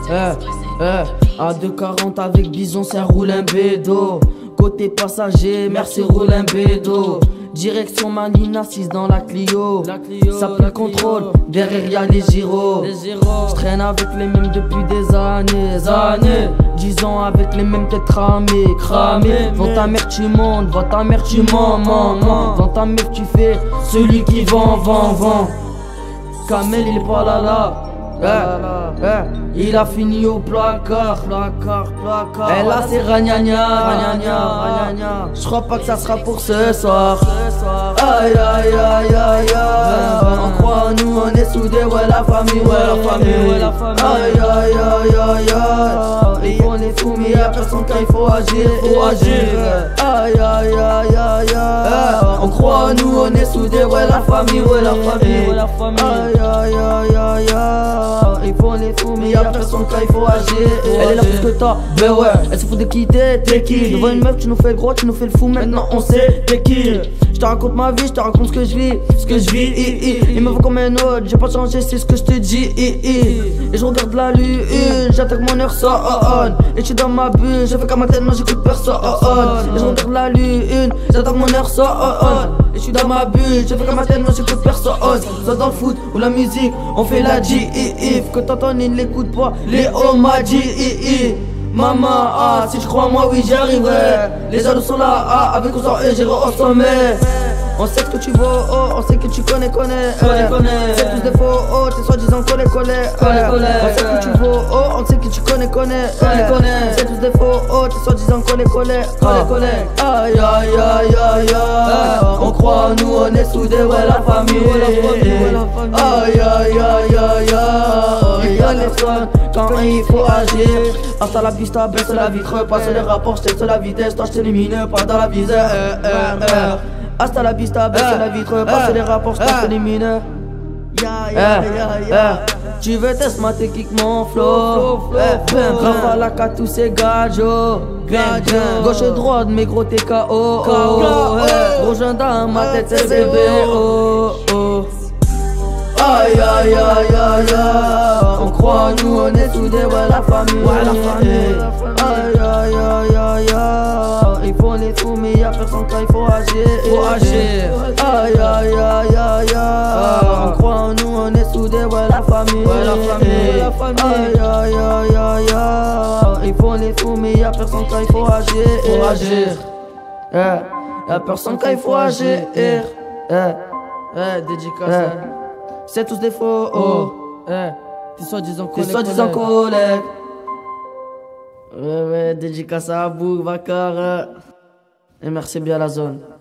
À 2,40 avec Bison, ça roule un bédo. Côté passager, merci, roule un bédo. Direction Malina, 6 dans la Clio. Ça pue le contrôle, derrière y'a les gyros. J'traîne avec les mêmes depuis des années. 10 ans avec les mêmes têtes cramées. Vends ta mère tu montes, vends ta mère tu mens. Vends ta mère tu fais celui qui vend. Kamel il est pas là. Il a fini au placard. Et là c'est ragnagna. J'crois pas que ça sera pour ce soir. Aïe. On croit en nous, on est soudés, ouais la famille. Aïe. Et on est fous, mais y'a personne quand il faut agir. Aïe. On croit en nous, on est soudés, ouais la famille. Aïe. Il faut les fous, mais y'a personne quand il faut agir. Elle est là plus que toi, ben ouais. Elle se fout de quitter, t'es qui? Devant une meuf, tu nous fais le gros, tu nous fais le fou. Maintenant on sait t'es qui. Je te raconte ma vie, je te raconte ce que je vis. Il me faut comme un autre, j'ai pas changé, c'est ce que je te dis. Et je regarde la lune, j'attaque mon heure sonne. Et je suis dans ma bulle, je fais comme ma tête, non j'écoute personne. Et je regarde la lune, j'attaque mon heure sonne. Et je suis dans ma bulle, je fais comme ma tête, non j'écoute personne. Soit dans le foot ou la musique, on fait la GIF. Que t'entends, il n'écoute pas, Léo m'a dit Maman, si tu crois en moi, oui j'y arriverai. Les ados sont là, avec ou sans eux, j'irai au sommet. On sait ce que tu veux, on sait que tu connais. C'est tous des faux, t'es soi-disant collé. On sait ce que tu veux, on sait que tu connais. C'est tous des faux, t'es soi-disant collé. Aïe. On croit en nous, on est soudés, ouais la famille. Aïe. Il y a les soins quand il faut agir. Hasta la vista, baisse la vitre, passe les rapports, j't'aide sur la vitesse, toi j't'élimine, pas dans la visère. Hasta la vista, baisse la vitre, passe les rapports, j't'élimine. Tu veux tester ma technique, mon flow. Rafale à 4 tous ces gadgets. Gauche et droite, mes gros t'es KO. Rejoins dans ma tête, c'est bébé. Aïe. On croit en nous, on est soudés, ouais la famille. Aïe. Ils font les fous, mais y'a personne quand il faut agir. Aïe. On croit en nous, on est soudés, ouais la famille. Aïe. Ils font les fous, mais y'a personne quand il faut agir. Y'a personne quand il faut agir. Dédicace. C'est tous des faux. T'es soi-disant collègue. Ouais, dédicace à Abou, Bakar. Et merci bien la zone.